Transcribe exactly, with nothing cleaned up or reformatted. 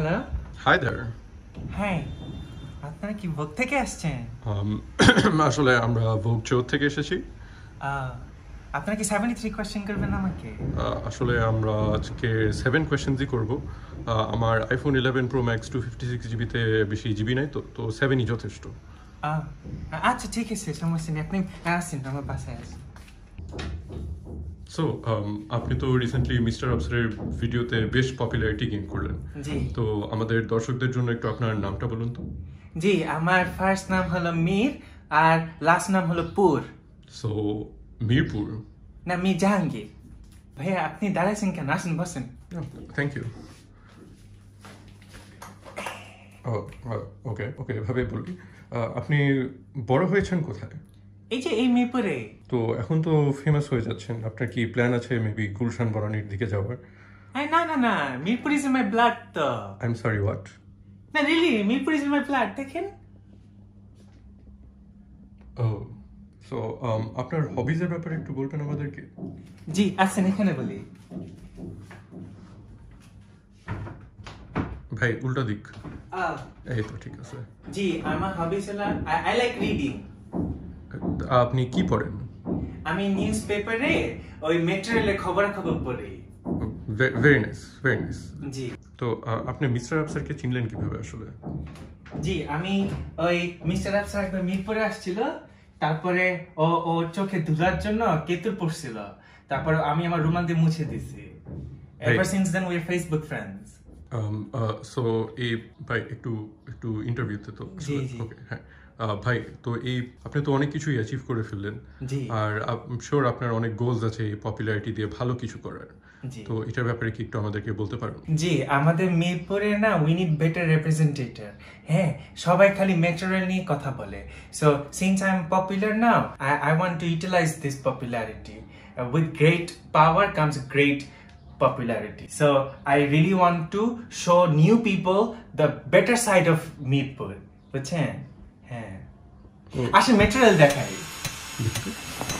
Hello? Hi there. Hi. আপনারা কি ভোগ থেকে আসছেন? Um, আসলে আমরা ভোগ চৌধ থেকে এসেছি। আপনারা কি seventy-three কোয়েশ্চেন করবেন আমাকে? আসলে আমরা আজকে seven কোয়েশ্চেনসই করব। আমার iPhone eleven Pro Max two fifty-six GB তে বেশি জিবি নাই তো তো seven-ই যথেষ্ট। আচ্ছা ঠিক আছে, সমস্যা নেই। আপনি আসেন আমার পাশে আসেন। সো আপনি তো রিসেন্টলি মিস্টার আফসারের ভিডিওতে বেশ পপুলারিটি গেইন করলেন। জি। তো আমাদের দর্শকদের জন্য একটু আপনার নামটা বলুন তো। জি, আমার ফার্স্ট নাম হলো মীর আর লাস্ট নাম হলো পুর। সো মিরপুর? না, মীর জাহাঙ্গীর। ভাইয়া আপনি দাঁড়াইছেন কেন? আসেন বসেন। Thank you. ওকে ওকে এভাবে বলি। আপনি বড় হয়েছেন কোথায়? এই যে এই মিরপুরে। তো এখন তো ফেমাস হয়ে যাচ্ছেন, আপনার কি প্ল্যান আছে মেবি গুলশান বনানীর দিকে যাওয়ার? না না না, Mirpur is in my blood তো। I am sorry, what? না really, Mirpur is in my blood, দেখেন। ও সো আপনার হবিজের ব্যাপারে একটু বলবেন আমাদেরকে? জি আসেন এখানে বলি। ভাই উল্টা দিক। এই তো ঠিক আছে। জি, আমার হবিজ হলো আই লাইক রিডিং। আপনি কি পড়েন? আমি নিউজ পেপারে ওই মেটেরিয়ালের খবরাখবর পড়ি। Very nice, very nice. জি। তো আপনি মিস্টার আফসারকে চিনলেন কিভাবে আসলে? জি, আমি ওই মিস্টার আফসার একবার মিরপুরে আসছিল, তারপরে ও ওর চোখে ধুলার জন্য কেতুর পড়ছিল, তারপর আমি আমার রুমাল দিয়ে মুছে দিছি। Ever since then we are Facebook friends. So এই ভাই একটু একটু ইন্টারভিউতে তো ওকে হ্যাঁ ভাই, তো এই আপনি তো অনেক কিছুই অ্যাচিভ করে ফেললেন, আর শিওর আপনার অনেক গোলস আছে এই পপুলারিটি দিয়ে ভালো কিছু করার। তো এটার ব্যাপারে কি একটু আমাদেরকে বলতে পারবেন? জি, আমাদের মিরপুরে না উই নিড বেটার রিপ্রেজেন্টেটিভ। হ্যাঁ, সবাই খালি মেটেরিয়াল নিয়ে কথা বলে। So since I am popular now, I I want to utilise this popularity. With great power comes great popularity. So I really want to show new people the better side of Mirpur. বুঝছেন? হ্যাঁ, আসলে material দেখাই।